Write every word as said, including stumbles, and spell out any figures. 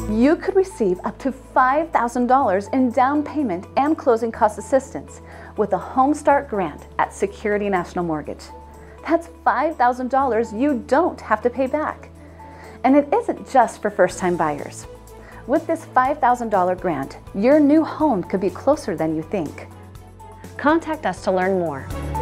You could receive up to five thousand dollars in down payment and closing cost assistance with a Home Start Grant at Security National Mortgage. That's five thousand dollars you don't have to pay back. And it isn't just for first-time buyers. With this five thousand dollar grant, your new home could be closer than you think. Contact us to learn more.